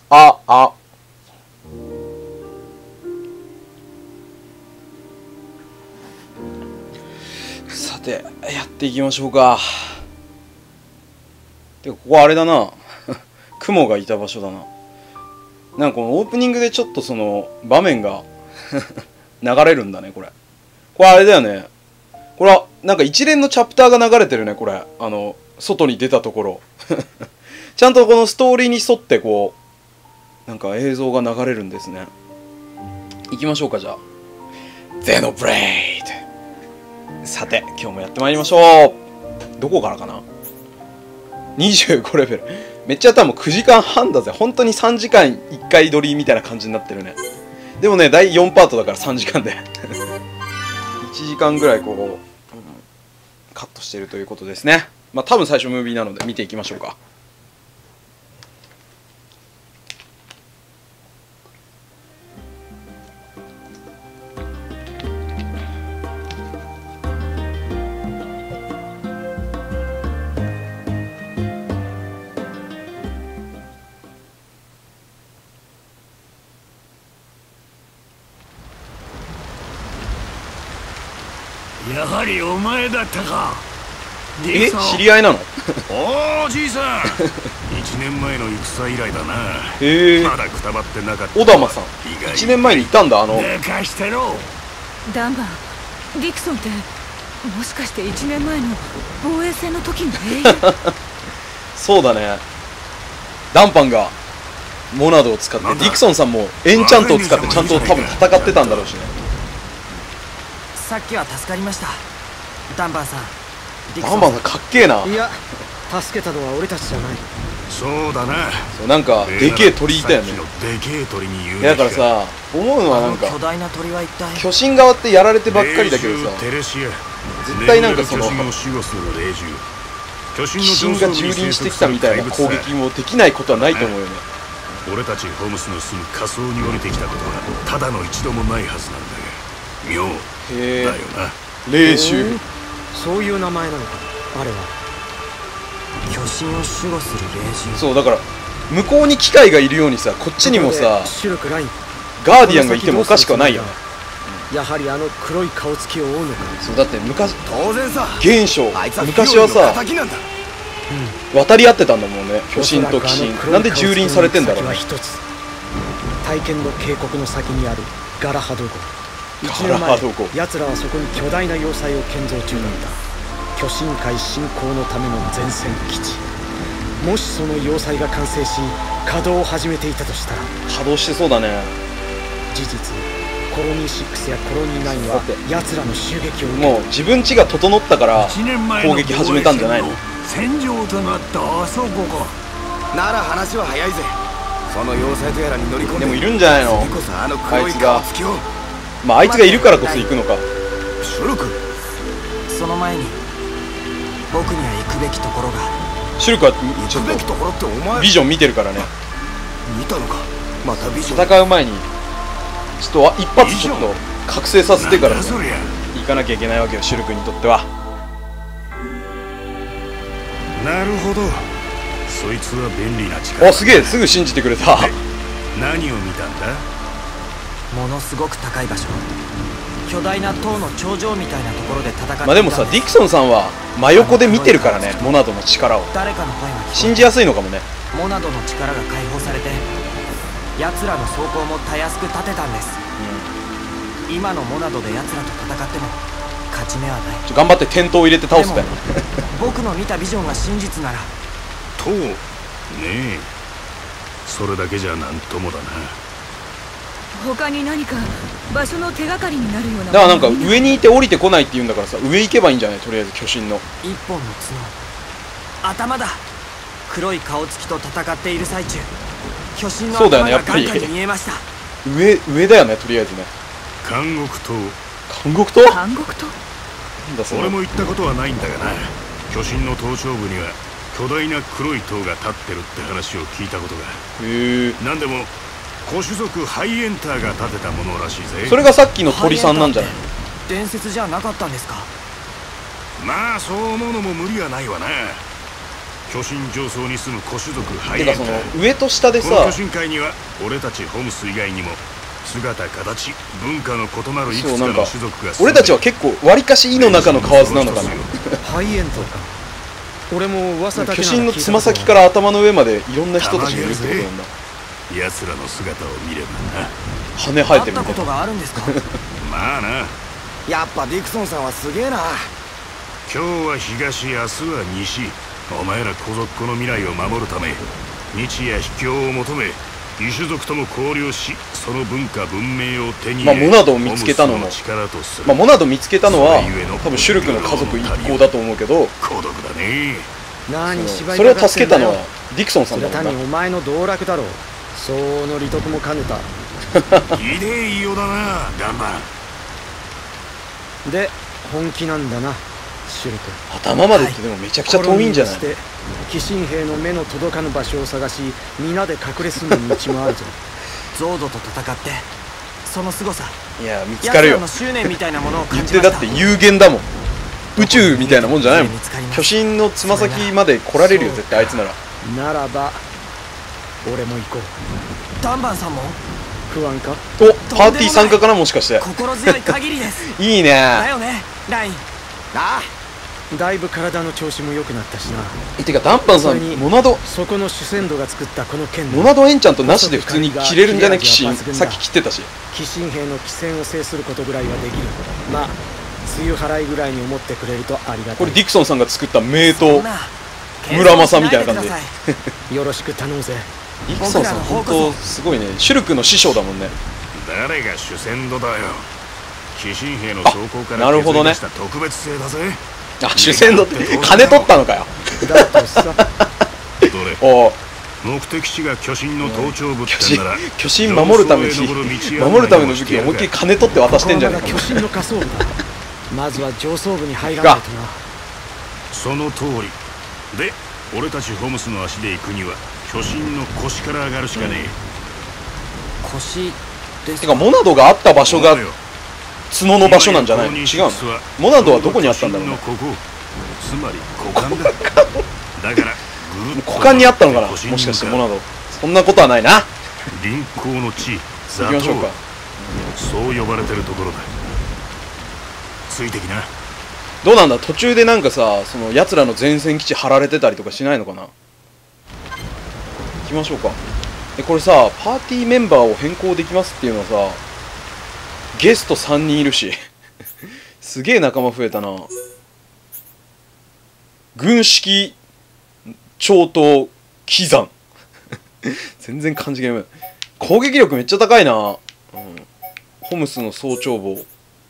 あ。さて、やっていきましょうか。てか、ここあれだな。雲がいた場所だな。なんかこのオープニングでちょっとその場面が流れるんだね、これ。これあれだよね。これは、なんか一連のチャプターが流れてるね、これ。外に出たところ。ちゃんとこのストーリーに沿ってこう、なんか映像が流れるんですね。行きましょうか、じゃあ。ゼノブレイド。さて、今日もやってまいりましょう。どこからかな ?25 レベル。めっちゃ多分9時間半だぜ。本当に3時間1回撮りみたいな感じになってるね。でもね、第4パートだから3時間で。1時間ぐらいこう、カットしてるということですね。まあ多分最初ムービーなので見ていきましょうか。 やはりお前だったか。 え、知り合いなの？ おお、じいさん。1年前の戦以来だな。 へえ。 まだくたばってなかった。 小玉さん。1年前にいたんだ、 寝かしてろ。 ダンバン、ディクソンってもしかして1年前の防衛戦の時の英雄？ そうだね。ダンパンがモナドを使って、ディクソンさんもエンチャントを使ってちゃんと多分戦ってたんだろうしね。 さっきは助かりました、ダンバンさん。 ダンバンさんかっけえな。 いや、助けたのは俺たちじゃない。 そうだな。 そうなんかでけえ鳥いたよね。 でけえ鳥に言う。 だからさ、思うのはなんか巨大な鳥は一体。 巨神側ってやられてばっかりだけどさ、絶対なんかその巨神が蹂躙してきたみたいな攻撃もできないことはないと思うよね。 俺たちホームスの住む仮想に降りてきたことはただの一度もないはずなんだが、妙だよな。 霊衆、 そういう名前なのか、あれは。 巨神を守護する霊獣。 そうだから向こうに機械がいるようにさ、こっちにもさシュルクライン、 ガーディアンがいてもおかしくはないよね。 やはりあの黒い顔つきを追うのか。 そうだって昔、 当然さ、 現象昔はさ渡り合ってたんだもんね、巨神と鬼神。なんで蹂躙されてんだろうね。 体験の渓谷の先にあるガラハド湖。1 ガラ年前ハド湖、 奴らはそこに巨大な要塞を建造中だった。巨神界侵攻のための前線基地。もしその要塞が完成し稼働を始めていたとしたら、 稼働してそうだね。 事実コロニー6やコロニー9は奴らの襲撃を受け、 もう自分家が整ったから攻撃始めたんじゃないの？ 戦場となったあそこか。 なら話は早いぜ。その要塞とやらに乗り込んで、 でもいるんじゃないの、 次こそあのあ黒いいつが。 顔つきを。 まああいつがいるからこそ行くのか。 シュルク、 その前に僕には行くべきところが。 シュルクはちょっ行くべきところってお前とビジョン見てるからね。 見たのか。またビジョン。 戦う前にちょっと一発ちょっと覚醒させてからねなんだそりゃ。 行かなきゃいけないわけよ、シュルクにとっては。 なるほど、そいつは便利な力。 あ、すげえ、すぐ信じてくれた。 何を見たんだ？ ものすごく高い場所、巨大な塔の頂上みたいなところで戦っていた。 まあでもさ、ディクソンさんは真横で見てるからね、モナドの力を。 誰かの声が聞こえた。 信じやすいのかもね。 モナドの力が解放されて奴らの装甲もたやすく立てたんです。今のモナドで奴らと戦っても勝ち目はない。 頑張って転倒を入れて倒すべ。 僕の見たビジョンが真実なら。 とねえ、それだけじゃなんともだな。 他に何か場所の手がかりになるような。 だからなんか上にいて降りてこないって言うんだからさ、上行けばいいんじゃない？とりあえず巨神の一本の角、頭だ。黒い顔つきと戦っている最中、巨神のそうだよね、や頭がっぱり眼下に見えました。 上だよね、とりあえずね。 監獄島。 監獄と監獄と。 なんだそれ。 俺も行ったことはないんだがな、巨神の頭頂部には巨大な黒い塔が立ってるって話を聞いたことが。 へえ。 なんでも古種族ハイエンターが建てたものらしいぜ。 それがさっきの鳥さんなんじゃない？ 伝説じゃなかったんですか？ まあそう思うのも無理はないわな。 巨神上層に住む古種族ハイてかエンタその上と下でこのさ、 巨神会には俺たちホムス以外にも姿形文化の異なるいくつかのそうなんか種族が俺たちは結構わりかし井の中の蛙なのかな。 ハイエントか。俺も噂だけ巨なら神のつま先から頭の上までいろんな人たちがいるってことなんだ。 奴らの姿を見ればな。 羽生えてるみたいな。 会ったことがあるんですか？ まあな。 やっぱディクソンさんはすげえな。 今日は東、明日は西。お前ら小族の未来を守るため日夜秘境を求め異種族とも交流し、その文化文明を手に入れ、 まあモナドを見つけたのも、まあモナド見つけたのは多分シュルクの家族一行だと思うけど、 孤独だね。 何芝居それを助けたのはディクソンさんそれだもんな。 単にお前の道楽だろう。相応の利得も兼ねた。 ひでえ言いようだな、ガンマン。 で本気なんだな、シュルク。 頭までってでもめちゃくちゃ遠いんじゃない？ コロニーにして鬼神兵の目の届かぬ場所を探し、皆で隠れ住む道もあるぞ。 ゾードと戦ってその凄さ、 いや見つかるよ。 奴らの執念みたいなものを言っ感じました。 てだって有限だもん。宇宙みたいなもんじゃないもん。 見つかります巨神のつま先まで来られるよ絶対あいつなら。 ならば俺も行こう。 ダンバンさんも不安か？ おパーティー参加かなもしかして。 心強い限りですいいね。 だよね、ライン。 あだいぶ体の調子も良くなったしな。 てかダンパンさんそれにモナドそこの主戦度が作ったこの剣モナドエンチャントなしで普通に切れるんじゃね？鬼神さっき切ってたし。 鬼神兵の鬼戦を制することぐらいはできる。まあ梅雨払いぐらいに思ってくれるとありがたい。 これディクソンさんが作った名刀そんな村正みたいな感じで。 謙遜しないでくださいよろしく頼むぜ。 ディクソンさん本当すごいね。シュルクの師匠だもんね。 誰が主戦度だよ。鬼神兵の装甲からなるほどね削り出した特別製だぜ。 あ主戦度って金取ったのかよ。 だとさどれお目的地が巨神の頭頂部ってんなら巨神守るために守るための武器を思いっきり金取って渡してんじゃねえか。 巨神の下層部だ。まずは上層部に入らないとな。 その通りで、俺たちホムスの足で行くには巨神の腰から上がるしかね腰ですてかモナドがあった場え。 所がそうだよ角の場所なんじゃないの？違うの？モナドはどこにあったんだろうね。 ここつまり股間だ。だからぐるっと股間にあったのかなもしかしてモナド。そんなことはないな。 臨行の地ザトウ行きましょうか。 そう呼ばれてるところだ。ついてきな。 どうなんだ途中でなんかさ、その奴らの前線基地張られてたりとかしないのかな。行きましょうか。これさパーティーメンバーを変更できますっていうのはさ、ゲスト3人いるしすげえ仲間増えたな。軍式超等騎山全然漢字が読めない。攻撃力めっちゃ高いな、ホムスの総長棒。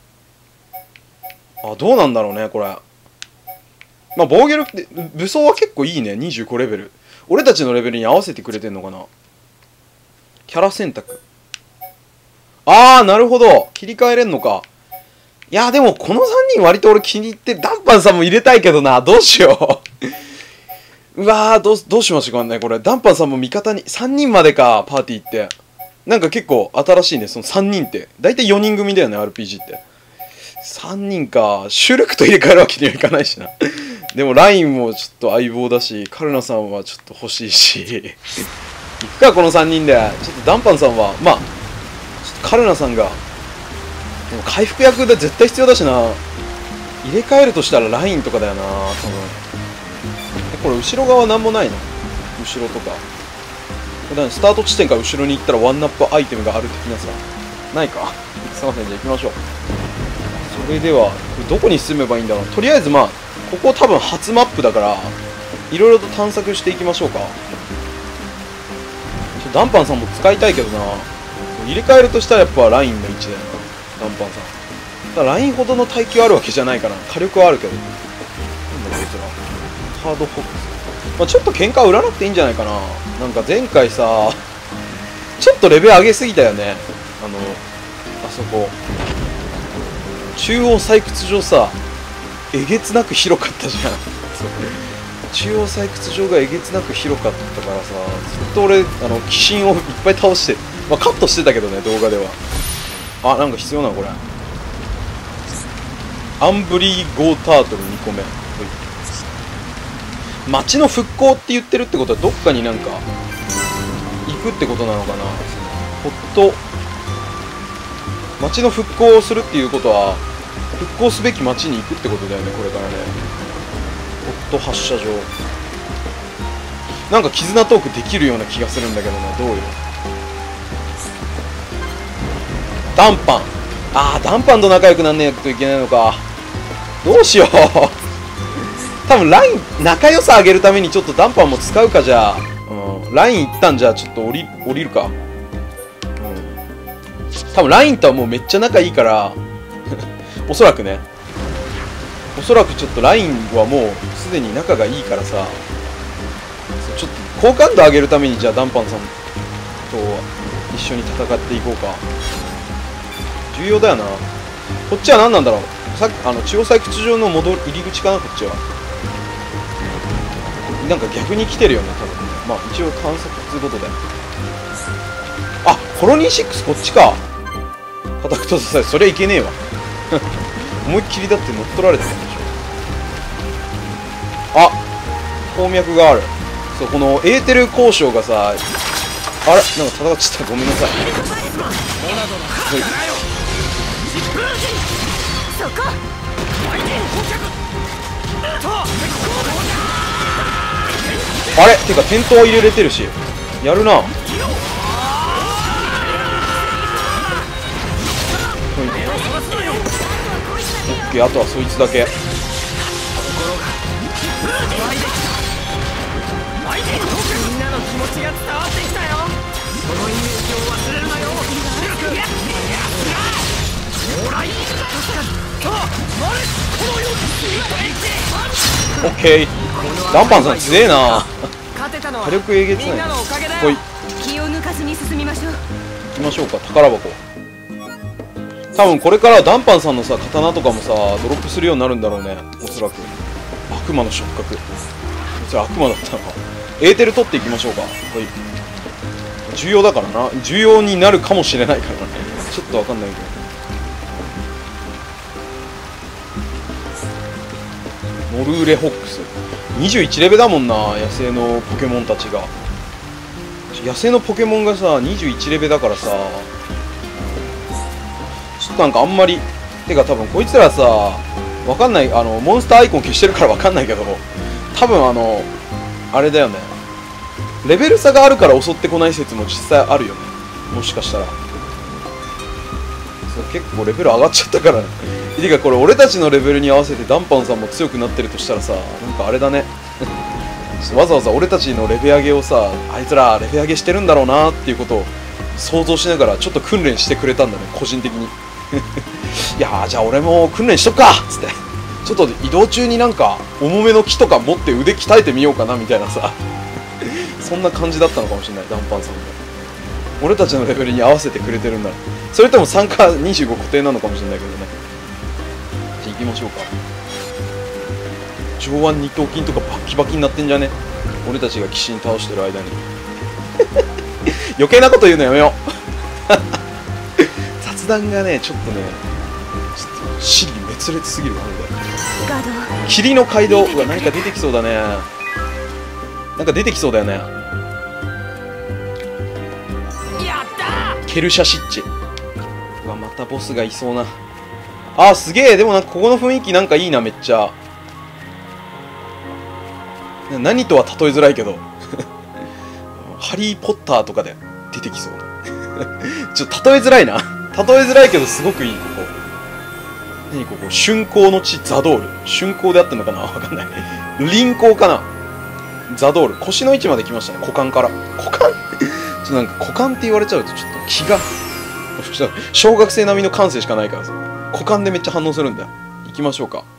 あどうなんだろうねこれ。まあ防御力って武装は結構いいね。25レベル。俺たちのレベルに合わせてくれてんのかな。キャラ選択。あーなるほど切り替えれんのか。いやでもこの3人割と俺気に入ってる。ダンパンさんも入れたいけどな。どうしよううわーどうしましょうかねこれ。ダンパンさんも味方に3人までか。パーティーってなんか結構新しいね。その3人って大体4人組だよね RPG って。3人か。シュルクと入れ替えるわけにはいかないしなでもラインもちょっと相棒だし、カルナさんはちょっと欲しいし行くかこの3人で。ちょっとダンパンさんはまあちょっとカルナさんがでも回復役で絶対必要だしな。入れ替えるとしたらラインとかだよな多分。これ後ろ側なんもないの？後ろとかこれスタート地点から後ろに行ったらワンナップアイテムがある的なさないかすいません。じゃあ行きましょう。それではどこに進めばいいんだろう。とりあえずまあここ多分初マップだからいろいろと探索していきましょうか。ダンパンさんも使いたいけどな。入れ替えるとしたらやっぱラインの位置だよなダンパンさん。ただラインほどの耐久あるわけじゃないかな。火力はあるけど。なんだこいつらハードフォックス。まあちょっと喧嘩売らなくていいんじゃないかな。なんか前回さちょっとレベル上げすぎたよね。あそこ中央採掘場さえげつなく広かったじゃん中央採掘場がえげつなく広かったからさ、ずっと俺鬼神をいっぱい倒して、まあカットしてたけどね動画では。あなんか必要なのこれ。アンブリーゴータートル2個目。 町の復興って言ってるってことはどっかになんか行くってことなのかな。ほっと町の復興をするっていうことは復興すべき町に行くってことだよね、これからね。ホット発射場、なんか絆トークできるような気がするんだけどな。どうよ。ダンパン、ダンパンと仲良くなんねえといけないのか。どうしよう多分ライン仲良さ上げるためにちょっとダンパンも使うか。じゃあ、ライン一旦じゃあちょっと降りるか。多分ラインとはもうめっちゃ仲いいからおそらくね、おそらくちょっとラインはもうすでに仲がいいからさ、ちょっと好感度上げるためにじゃあダンパンさんと一緒に戦っていこうか。重要だよな。こっちは何なんだろう。さっき中央採掘場の入り口かな。こっちはなんか逆に来てるよね多分。まあ一応観測ということで、コロニー6こっちか。固く閉ざされ、そりゃいけねえわ思いっきりだって乗っ取られてるんでしょ。鉱脈がある。そう、このエーテル交渉がさ、あれなんか戦っちゃった。ごめんなさい。あれてか点灯入れれてるし、やるな。オッケー、あとはそいつだけ。 みんなの気持ちが伝わってきたよ。そのイメージを忘れるなよ。 オッケー、ダンパンさん強えな。火力えげつない。ほい、 気を抜かずに進みましょう。 行きましょうか。宝箱。多分これからダンパンさんのさ刀とかもさドロップするようになるんだろうね、おそらく。悪魔の触覚、それ悪魔だったのか。エーテル取っていきましょうか。はい、重要だからな。重要になるかもしれないからね。ちょっとわかんないけど。モルーレホックス21レベだもんな。野生のポケモンたちが、野生のポケモンがさ21レベだからさ、ちょっとなんかあんまり、てか多分こいつらさわかんない。モンスターアイコン消してるからわかんないけど、多分あれだよね、レベル差があるから襲ってこない説も実際あるよね、もしかしたら。そう、結構レベル上がっちゃったからねてかこれ俺たちのレベルに合わせてダンパンさんも強くなってるとしたらさ、なんかあれだねわざわざ俺たちのレベ上げをさ、あいつらレベ上げしてるんだろうなっていうことを想像しながらちょっと訓練してくれたんだね、個人的にいやー、じゃあ俺も訓練しとくかっつって、ちょっと移動中になんか重めの木とか持って腕鍛えてみようかなみたいなさそんな感じだったのかもしれない。ダンパンさんも俺たちのレベルに合わせてくれてるんだ。それとも参加25固定なのかもしれないけどね。じゃあ行きましょうか。上腕二頭筋とかバッキバキになってんじゃね、俺たちが鬼神倒してる間に余計なこと言うのやめよう雑談がねちょっとね、ちょっと尻滅裂すぎるわ。 ガード、 霧の街道、うわ、なんか出てきそうだね。なんか出てきそうだよね。ケルシャシッチ。うわ、またボスがいそうな。すげえ。でもなんかここの雰囲気なんかいいな、めっちゃ。何とは例えづらいけどハリー・ポッターとかで出てきそうなちょっと例えづらいな例えづらいけどすごくいい。ここ何、ここ春光の地ザドール。春光であってんのかな、わかんない輪光かな。ザドール、腰の位置まで来ましたね。股間から。股間ちょっとなんか股間って言われちゃうとちょっと気が小学生並みの感性しかないからさ、股間でめっちゃ反応するんだよ。行きましょうか。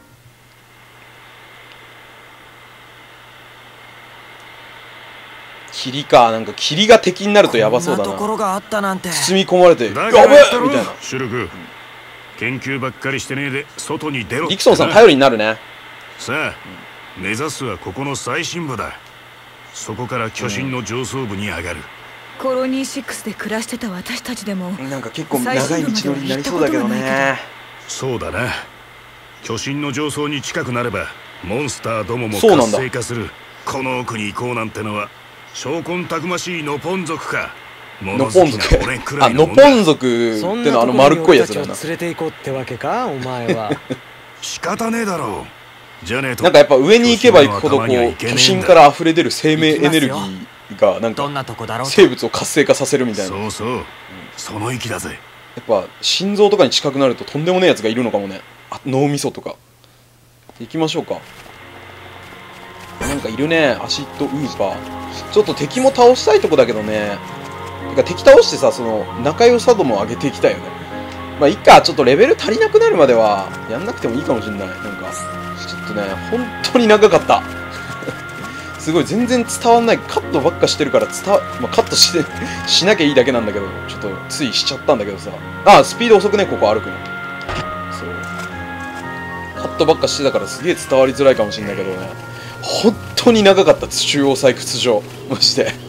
霧か。なんか霧が敵になるとやばそうだな。 こんなところがあったなんて。 包み込まれてやべえみたいな。 シュルク、研究ばっかりしてねえで外に出ろ。 リクソンさん頼りになるね。 さあ、目指すはここの最深部だ。そこから巨神の上層部に上がる。 コロニー6で暮らしてた私たちでもなんか結構長い道のりになりそうだけどね。 そうだな。巨神の上層に近くなればモンスターどもも活性化する。 この奥に行こうなんてのは証拠たくましいノポン族か。 ノポン族あ、ノポン族ってのは丸っこいやつだな。 連れて行こうってわけかお前は。 仕方ねえだろう。じゃねえとなんかやっぱ上に行けば行くほどこう巨神から溢れ出る生命エネルギーがなんか生物を活性化させるみたいな。 そうそう、その域だぜ。 やっぱ心臓とかに近くなるととんでもねえやつがいるのかもね。あ、脳みそとか。行きましょうか。なんかいるね、アシッドウーパー。ちょっと敵も倒したいとこだけどね。てか敵倒してさ、その仲良さ度も上げていきたいよね。まあいっか、ちょっとレベル足りなくなるまではやんなくてもいいかもしれない。なんかちょっとね、本当に長かったすごい全然伝わんない。カットばっかしてるからまあ、カットしなきゃいいだけなんだけど、ちょっとついしちゃったんだけどさ。あ、スピード遅くね、ここ歩くの。そう。カットばっかしてたからすげえ伝わりづらいかもしれないけどね。本当に長かった。中央採掘場。マジで。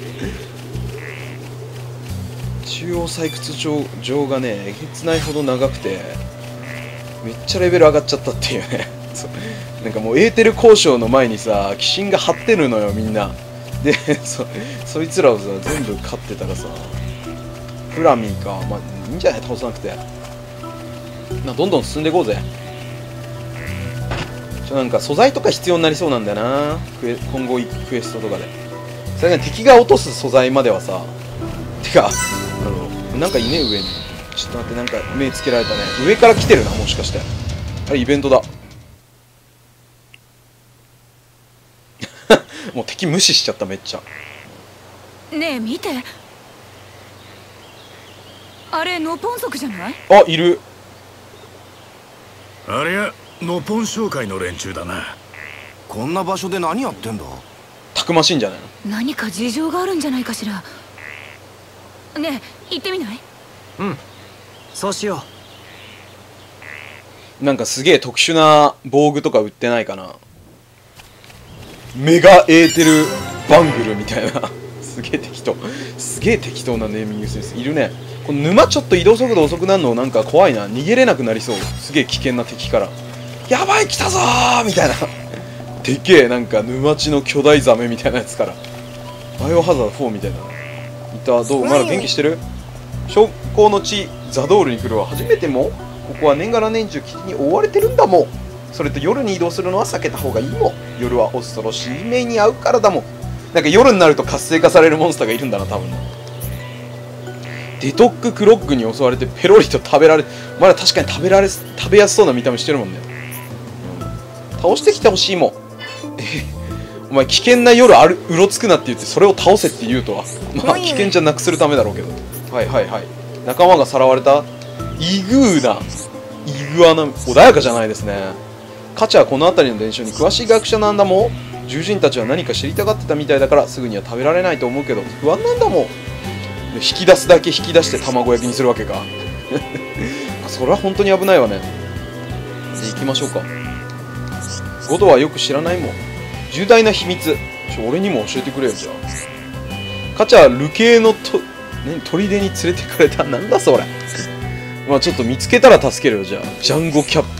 中央採掘場がね、えげつないほど長くて、めっちゃレベル上がっちゃったっていうね。なんかもうエーテル交渉の前にさ、鬼神が張ってるのよ、みんな。で、そいつらをさ、全部勝ってたらさ、フラミーか。まあ、いいんじゃない？倒さなくて。どんどん進んでいこうぜ。なんか素材とか必要になりそうなんだよな。今後行くクエストとかで。それが敵が落とす素材まではさ、てか、なんかいね、上に。ちょっと待って、なんか目つけられたね。上から来てるな、もしかして。あれ、イベントだ。もう敵無視しちゃった、めっちゃ。 ねえ見て、あれノポン族じゃない？ あ、いる。 あれやノポン商会の連中だな。 こんな場所で何やってんだ？ たくましいんじゃないの？ 何か事情があるんじゃないかしら。ねえ行ってみない？ うん、そうしよなんかすげえ特殊な防具とか売ってないかな。メガエーテルバングルみたいなすげえ適当なネーミングセンスいるね。この沼ちょっと移動速度遅くなるのなんか怖いな。逃げれなくなりそう。すげえ危険な敵から。やばい、来たぞーみたいなでけえなんか沼地の巨大ザメみたいなやつからバイオハザード4みたいな。いた。どう、まだ元気してる？昇降の地ザドールに来るは初めても。ここは年がら年中霧に覆われてるんだもん。それと夜に移動するのは避けた方がいいもん。夜は恐ろしい目に遭うからだもん。なんか夜になると活性化されるモンスターがいるんだな、多分。デトッククロッグに襲われてペロリと食べられ、まだ確かに食べやすそうな見た目してるもんね。倒してきてほしいもん。お前危険な夜うろつくなって言ってそれを倒せって言うとは。まあ危険じゃなくするためだろうけど。はいはいはい。仲間がさらわれたイグアナ、穏やかじゃないですね。カチはこの辺りの伝承に詳しい学者なんだもん。獣人たちは何か知りたがってたみたいだからすぐには食べられないと思うけど不安なんだもん。引き出すだけ引き出して卵焼きにするわけかそれは本当に危ないわね。じゃあ行きましょうか。ゴドはよく知らないもん。重大な秘密俺にも教えてくれよ。じゃあカチは流刑の砦に連れてかれた。なんだそれまあちょっと見つけたら助けるよ。じゃあジャンゴキャップ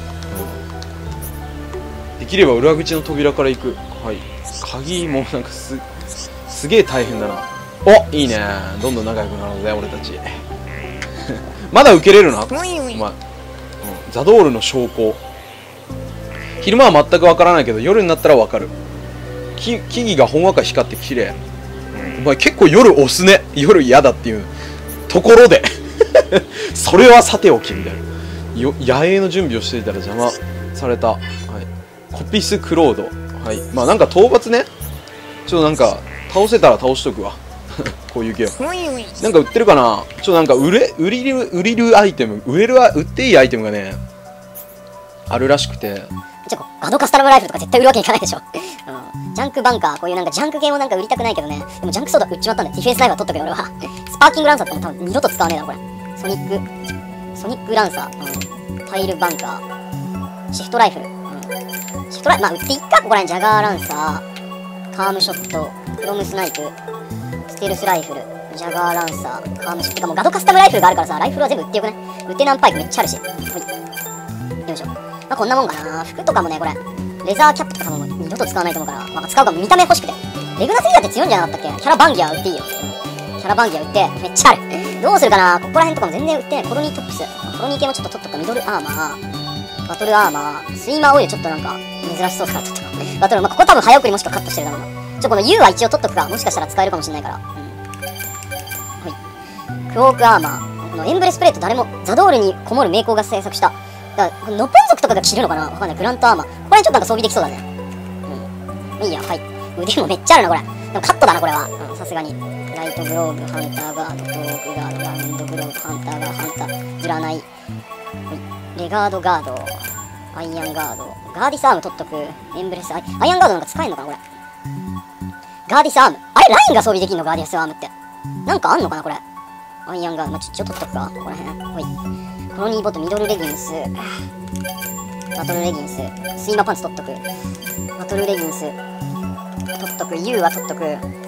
できれば裏口の扉から行く。はい。鍵もなんかすげえ大変だな。お、いいね。どんどん仲良くなるぜ俺たちまだ受けれるなお前、ザドールの証拠。昼間は全くわからないけど夜になったらわかる。木々がほんわか光って綺麗。お前結構夜押すね。夜嫌だっていうところでそれはさておきみたいな。野営の準備をしていたら邪魔された。はい。コピスクロード。はい。まあなんか討伐ね。ちょっとなんか倒せたら倒しとくわこういうゲームなんか売ってるかな。ちょっとなんか売りるアイテム、売っていいアイテムがねあるらしくて。 ガドカスタムライフルとか絶対売るわけにいかないでしょジャンクバンカー、こういうなんかジャンク系もなんか売りたくないけどね。でもジャンクソーダ売っちまったんでディフェンスライフは取っとくよ俺はスパーキングランサーとかも多分二度と使わねえだろこれ。ソニックランサー、タイルバンカー、シフトライフル、シフトライフルまあ売っていっか。ここら辺ジャガーランサー、カームショット、クロムスナイプ、ステルスライフル、ジャガーランサー、カームショット。てかもうガドカスタムライフルがあるからさ、ライフルは全部売ってよくね。ウテナンパイクめっちゃあるし。よいしょ。まあこんなもんかな。服とかもね、これレザーキャップとかも二度と使わないと思うから、 まあ、使うかも。見た目欲しくて。レグナスギアって強いんじゃなかったっけ？キャラバンギア売っていいよ。キャラバンギア売って、めっちゃある。どうするかな。ここら辺とかも全然売ってない。コロニートップス。コロニー系もちょっと取っとくか。ミドルアーマー、バトルアーマー、スイマーオイルちょっとなんか、珍しそうだから取っとく。バトル、まあ、ここ多分早送りもしくはカットしてるだろうな。この U は一応取っとくか。もしかしたら使えるかもしれないから。はい。クォークアーマー。このエンブレスプレート誰も、ザドールにこもる名工が制作した。だから、ノポン族とかが着るのかなわかんない。グラントアーマー。これちょっとなんか装備できそうだね。いいや、はい。腕もめっちゃあるな、これ。でもカットだな、これは。さすがに。ライトグローブ、ハンターガード、クォークガード、ラウンドグローブ、ハンターガード、ハンター、占い。レガードガード、アイアンガード、ガーディスアーム取っとく。エンブレス、アイアンガードなんか使えんのかな、これ。ガーディスアーム。あれラインが装備できんのガーディスアームって。なんかあんのかなこれ。アイアンガード。まあ、ちょっと取っとくか。ここら辺。ほい。コロニーボット、ミドルレギンス。バトルレギンス。スイマパンツ取っとく。バトルレギンス。取っとく。U は取っとく。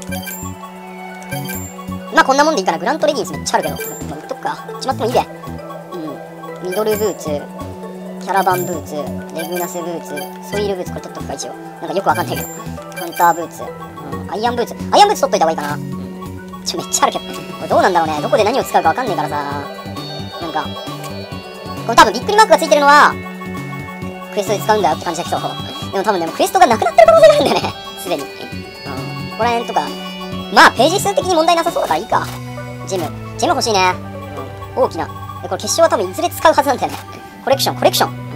まあこんなもんでいいかな。グラントレギンスめっちゃあるけど。まあ、売っとくか。しまってもいいで。うん。ミドルブーツ。キャラバンブーツ。レグナスブーツ。ソイルブーツ。これ取っとくか一応。なんかよくわかんないけど。ハンターブーツ。アイアンブーツ。アイアンブーツ取っといた方がいいかな。めっちゃあるけど。これどうなんだろうね。どこで何を使うかわかんねえからさ。なんか、この多分びっくりマークがついてるのは、クエストで使うんだよって感じだけど。でも多分でもクエストがなくなってる可能性があるんだよね。すでに。ここら辺とか。まあ、ページ数的に問題なさそうだからいいか。ジェム欲しいね。大きな。これ結晶は多分いずれ使うはずなんだよね。コレクション。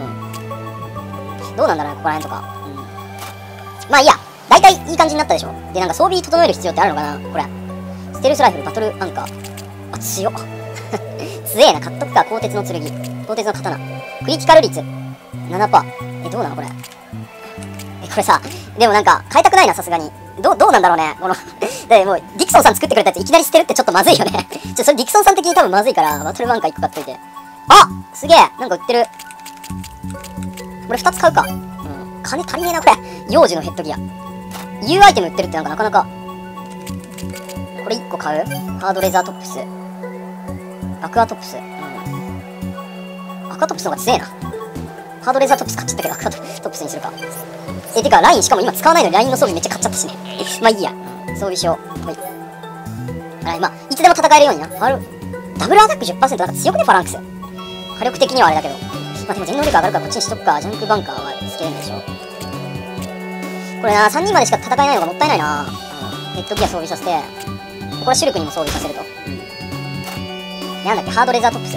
どうなんだろうね、ここら辺とか。まあいいや。大体いい感じになったでしょ。で、なんか装備整える必要ってあるのかなこれ。ステルスライフル、バトルアンカー。あ、強っ。強えな、買っとくか。鋼鉄の剣。鋼鉄の刀。クリティカル率。7%。どうなのこれ。これさ、でもなんか、変えたくないな、さすがに。どうなんだろうね。この、でもう、ディクソンさん作ってくれたやついきなり捨てるってちょっとまずいよね。それディクソンさん的に多分まずいから、バトルアンカー1個買っといて。あすげえなんか売ってる。これ2つ買うか。金足りねえな、これ。幼児のヘッドギア。U アイテム売ってるってなんかなかなか。これ1個買う？ハードレザートップス。アクアトップス。アクアトップスの方が強えな。ハードレザートップス買っちゃったけど、アクアトップスにするか。てか、ラインしかも今使わないのにラインの装備めっちゃ買っちゃったしね。まあいいや。装備しよう。はい。まあ、いつでも戦えるようにな。ダブルアタック 10% なんか強くね、ファランクス。火力的にはあれだけど。まあでも全能力上がるからこっちにしとくか。ジャンクバンカーはつけれないでしょ。これな、3人までしか戦えないのがもったいないな。ヘッドギア装備させて。これシュルクにも装備させると。なんだっけ、ハードレザートップス。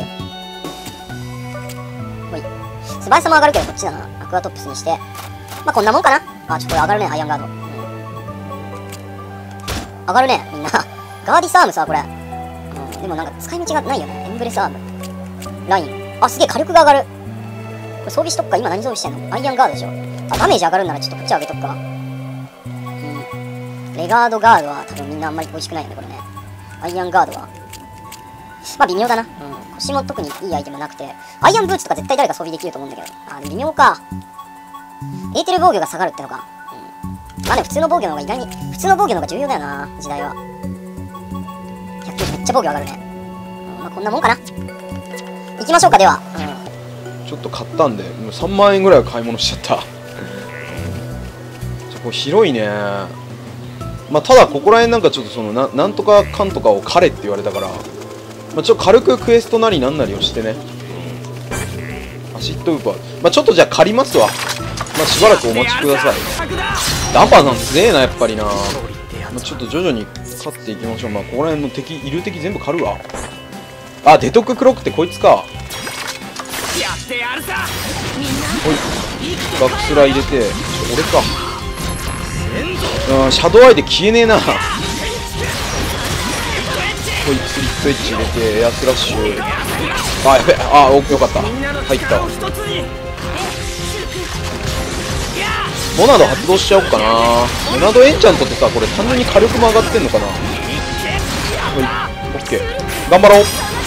ほい。素早さも上がるけどこっちだな。アクアトップスにして。まあこんなもんかな。あ、ちょっとこれ上がるね、アイアンガード。上がるね、みんな。ガーディスアームさ、これ。でもなんか使い道がないよね。エンブレスアーム。ライン。あ、すげえ火力が上がる。これ装備しとくか。今何装備してんの？アイアンガードでしょ。あ、ダメージ上がるんならちょっとこっち上げとくか。レガードガードは多分みんなあんまり美味しくないよね、これね。アイアンガードは。まあ微妙だな。腰も特にいいアイテムなくて。アイアンブーツとか絶対誰か装備できると思うんだけど。あ、微妙か。エーテル防御が下がるってのか。まあね、普通の防御の方が意外に、普通の防御の方が重要だよな、時代は。190めっちゃ防御上がるね。まあこんなもんかな。行きましょうか、では。 ちょっと買ったんで、もう3万円ぐらいは買い物しちゃった。これ広いね。まあただここら辺なんかちょっとそのなんとかかんとかを狩れって言われたから、まあ、ちょっと軽くクエストなりなんなりをしてね。アシッドウーパー。まあちょっとじゃあ借りますわ。まあしばらくお待ちください。ダンパーさん強えな、やっぱりな。まあ、ちょっと徐々に勝っていきましょう。まあここら辺の敵、いる敵全部狩るわ。あ、デトッククロックってこいつか。ほい。バックスラ入れて、俺か。シャドウアイで消えねえな。こいつリットエッジ入れてエアスラッシュ。あ、やべ。あ、よかった。入ったわ。モナド発動しちゃおうかな。モナドエンチャントってさ、これ単純に火力も上がってんのかな。はい、オッケー。頑張ろう。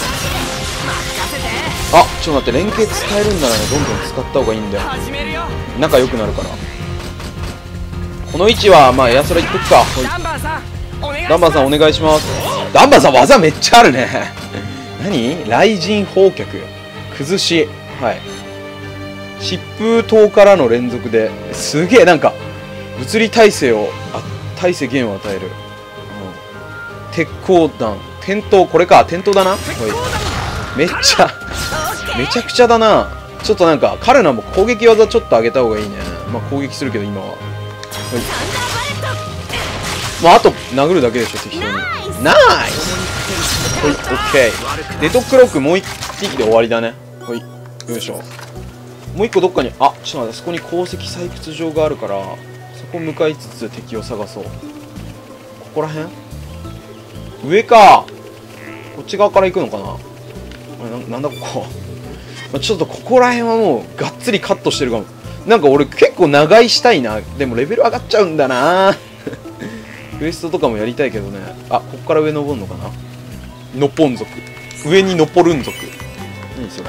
あ、ちょっと待って、連携使えるんならね、どんどん使った方がいいんだよ。仲良くなるから。この位置はまあエアスラいっとくか。ダンバーさんお願いします。ダンバーさん技めっちゃあるね。何？雷神砲脚崩し。はい。疾風塔からの連続ですげえ。なんか物理耐性減を与える、鉄鋼弾、転倒、これか、転倒だな。めちゃくちゃだな。ちょっとなんか彼らも攻撃技ちょっと上げた方がいいね。まあ攻撃するけど今は、まああと殴るだけでしょ適当に。ナイス。ほい、オッケー。デトクロックもう一匹で終わりだね。ほい、よいしょ。もう一個どっかに、あ、ちょっと待って、そこに鉱石採掘場があるから、そこ向かいつつ敵を探そう。ここら辺？上か。こっち側から行くのかな。あれ、なんだここ。ちょっとここら辺はもうがっつりカットしてるかも。なんか俺結構長居したいな。でもレベル上がっちゃうんだな。クエストとかもやりたいけどね。あ、ここから上登るのかな。ノポン族。上にノポルン族。何それ。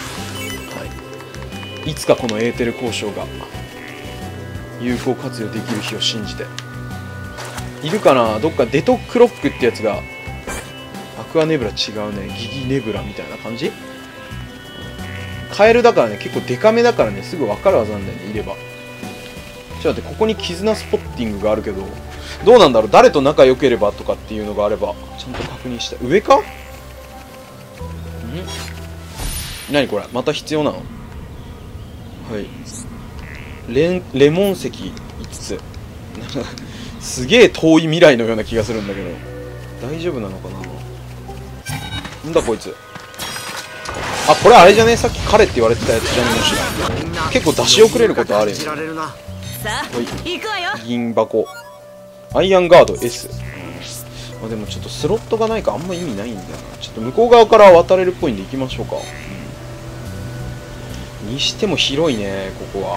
いつかこのエーテル交渉が有効活用できる日を信じて。いるかな、どっかデトクロックってやつが。アクアネブラ違うね。ギギネブラみたいな感じ。カエルだからね、結構デカめだからね、すぐ分かるはずなんだよね、いれば。ちょっと待って、ここに絆スポッティングがあるけど、どうなんだろう、誰と仲良ければとかっていうのがあればちゃんと確認した。上か。何これ、また必要なの。はい、レモン石5つ。すげえ遠い未来のような気がするんだけど、大丈夫なのかな。なんだこいつ。あ、これあれじゃね、さっき彼って言われてたやつじゃね。もし結構出し遅れることあるよね。はい、銀箱、アイアンガード S。あ、でもちょっとスロットがないかあんま意味ないんだよな。ちょっと向こう側から渡れるっぽいんで行きましょうか。にしても広いね、ここは。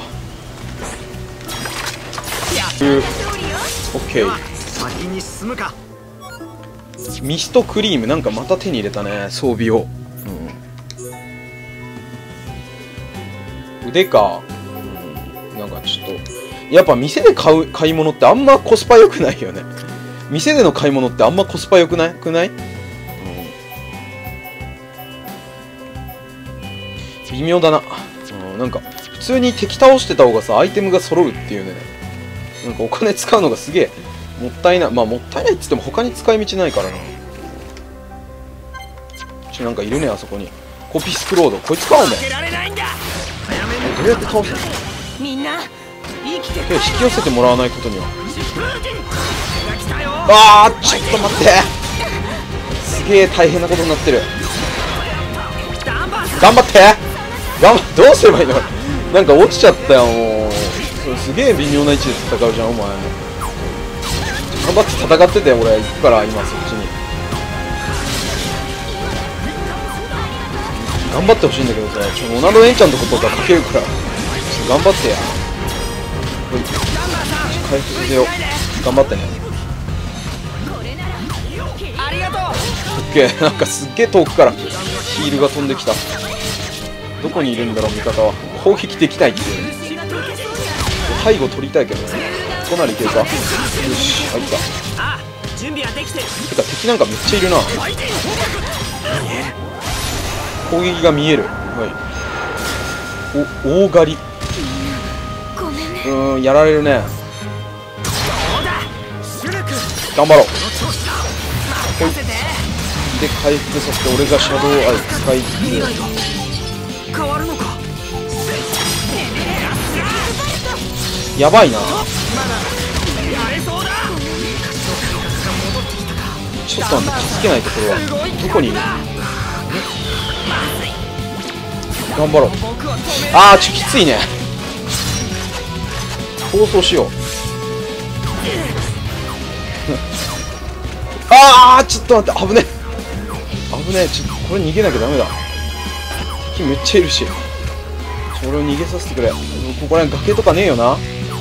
オッケー。ミストクリーム、なんかまた手に入れたね、装備を。腕か。なんかちょっとやっぱ店で買い物ってあんまコスパ良くないよね。店での買い物ってあんまコスパ良くない？微妙だな。なんか普通に敵倒してた方がさ、アイテムが揃うっていうね。なんかお金使うのがすげえもったいない。まあもったいないっつっても他に使い道ないからな。なんかいるね、あそこに。コピスクロード、こいつかおめえ。どうやって倒すの？ みんな生きて引き寄せてもらわないことには。あー、ちょっと待って、すげえ大変なことになってる。頑張って、どうすればいいの。なんか落ちちゃったよ、もう。すげえ微妙な位置で戦うじゃん、お前。頑張って戦ってて、俺行くから今そっちに頑張ってほしいんだけどさ、オナロエンチャンのことがかけるから、頑張ってや。回復させよう。頑張ってね。オッケー。なんかすっげえ遠くからヒールが飛んできた。どこにいるんだろう、味方は。攻撃できないっていう。背後取りたいけどね。こなりいけるか。よし、入った。てか敵なんかめっちゃいるな。攻撃が見える。はい。大狩り。やられるね。頑張ろう。ほいで回復させて、俺がシャドウアイ使いつつ。やばいな。ちょっと待って、気づけないと。これはどこにいる。頑張ろう。あー、きついね。逃走しよう。あー、ちょっと待って、危ねえ。ちょっとこれ逃げなきゃダメだ。敵めっちゃいるし。俺を逃げさせてくれ。ここら辺崖とかねえよな。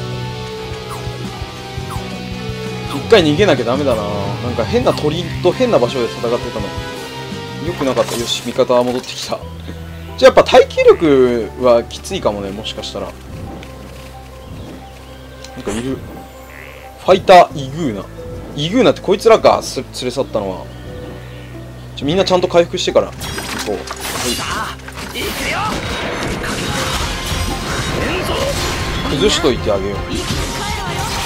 一回逃げなきゃダメだな。なんか変な鳥と変な場所で戦ってたのよくなかった。よし、味方は戻ってきた。じゃあやっぱ耐久力はきついかもね、もしかしたら。なんかいる。ファイターイグーナってこいつらか、連れ去ったのは。みんなちゃんと回復してから行こう。はい、崩しといてあげよう。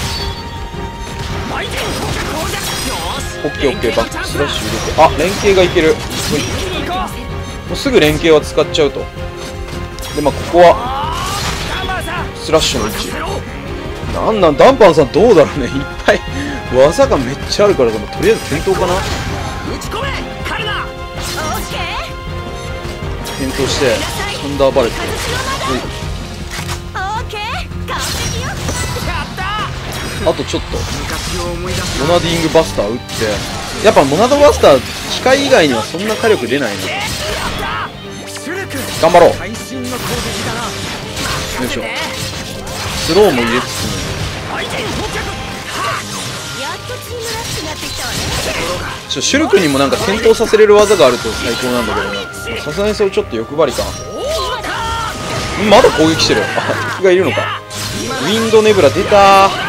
オッケーオッケー、バックスラッシュ入れて、あ、連携がいける。もうすぐ連携は使っちゃうと。で、まあここはスラッシュの位置、なんダンパンさんどうだろうね。いっぱい技がめっちゃあるから、でもとりあえず転倒かな。転倒してサンダーバレット、あとちょっとモナディングバスター打って、やっぱモナドバスター機械以外にはそんな火力出ないな。頑張ろう。よいしょ、スローも入れつつね。シュルクにもなんか転倒させれる技があると最高なんだけどね。さすがにそれちょっと欲張りか。まだ攻撃してる。あ、敵がいるのか。ウィンドネブラ出たー。こ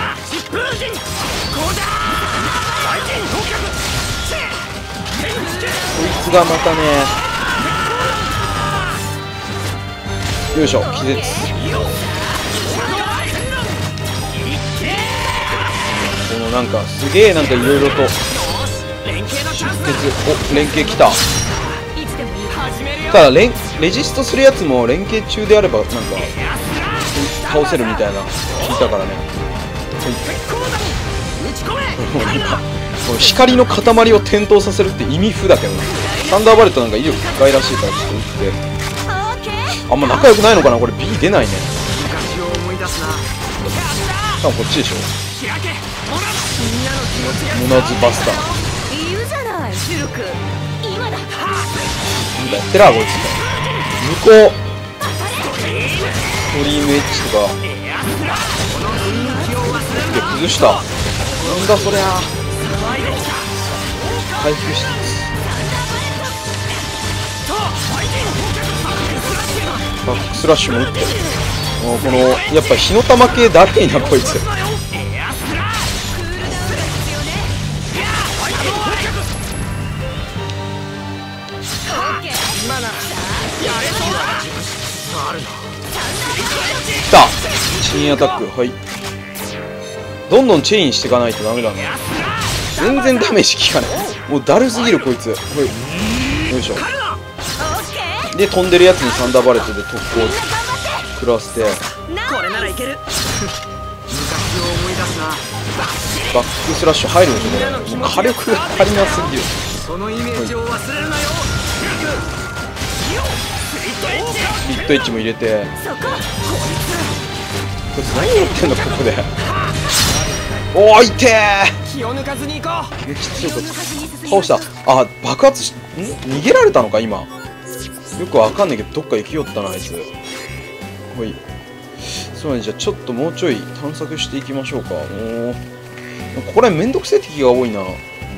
いつがまたね、よいしょ、気絶。このなんかすげえなんかいろいろと出血、お、連携きた。ただレジストするやつも連携中であればなんか倒せるみたいな聞いたからね。もうなんかこの光の塊を転倒させるって意味不だけどな。サンダーバレットなんか威力高いらしいからちょっと打って。あんま仲良くないのかなこれ。 B 出ないね。多分こっちでしょ。モナズバスターなんかやってらこいつ。向こうストリームエッジとかで崩した。なんだそりゃ。回復しつつバックスラッシュも打って、もうこのやっぱ火の玉系だるいなこいつ。来たチェインアタック。はい、どんどんチェインしていかないとダメだね。全然ダメージ効かない。もうだるすぎるこいつ。はい、よいしょ。で飛んでるやつにサンダーバレットで特攻食らわせて、バックスラッシュ入るんですよこれ。もう火力が足りなすぎる。ビットエッジも入れて、こいつ何やってんのここで。おーいてー。めっちゃ強かった。倒した。あ、爆発し逃げられたのか今。よくわかんないけどどっか行きよったなあいつ。ほい、そうね。じゃあちょっともうちょい探索していきましょうか。ここら辺めんどくせえ敵が多いな。